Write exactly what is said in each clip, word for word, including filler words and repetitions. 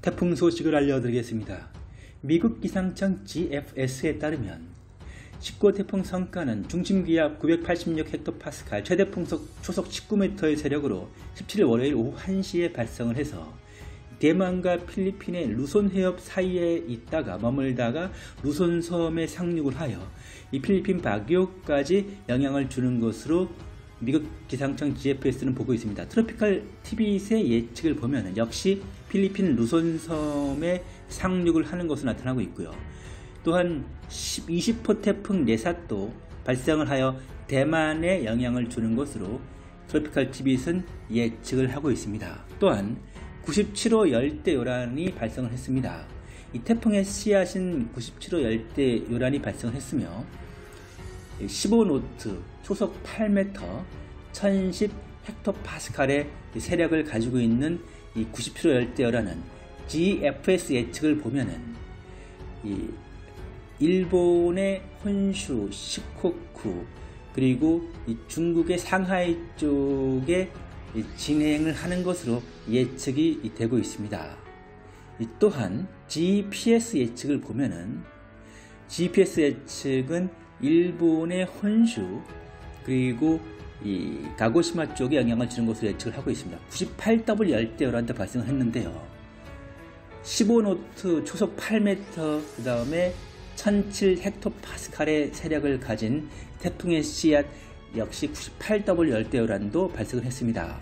태풍 소식을 알려드리겠습니다. 미국 기상청 지 에프 에스에 따르면 십구 호 태풍 성과는 중심기압 구백팔십육 헥토파스칼, 최대 풍속 초속 십구 미터의 세력으로 십칠 일 월요일 오후 한 시에 발생을 해서 대만과 필리핀의 루손 해협 사이에 있다가 머물다가 루손 섬에 상륙을 하여 이 필리핀 바기오까지 영향을 주는 것으로 미국 기상청 지 에프 에스는 보고 있습니다. 트로피칼 티빗의 예측을 보면 역시 필리핀 루손 섬에 상륙을 하는 것으로 나타나고 있고요. 또한 이십 호 태풍 네삿도 발생을 하여 대만에 영향을 주는 것으로 트로피칼 티빗은 예측을 하고 있습니다. 또한 구십칠 호 열대요란이 발생을 했습니다. 이 태풍의 씨앗인 구십칠 호 열대요란이 발생을 했으며 십오 노트, 초속 팔 미터, 천십 헥토파스칼의 세력을 가지고 있는 이 구십칠 호 열대요란은 지 에프 에스 예측을 보면은 이 일본의 혼슈, 시코쿠 그리고 이 중국의 상하이 쪽에 진행을 하는 것으로 예측이 되고 있습니다. 또한 지 피 에스 예측을 보면은 지 피 에스 예측은 일본의 혼슈 그리고 이 가고시마 쪽에 영향을 주는 것으로 예측을 하고 있습니다. 구십팔 더블 열대요란도 발생을 했는데요. 십오 노트, 초속 팔 미터, 그 다음에 천칠 헥토파스칼의 세력을 가진 태풍의 씨앗 역시 구십팔 더블 열대요란도 발생을 했습니다.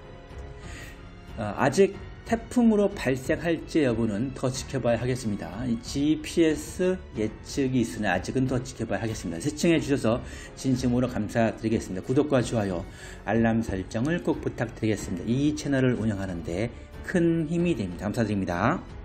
아직 태풍으로 발생할지 여부는 더 지켜봐야 하겠습니다. 지 피 에스 예측이 있으나 아직은 더 지켜봐야 하겠습니다. 시청해 주셔서 진심으로 감사드리겠습니다. 구독과 좋아요, 알람 설정을 꼭 부탁드리겠습니다. 이 채널을 운영하는 데 큰 힘이 됩니다. 감사드립니다.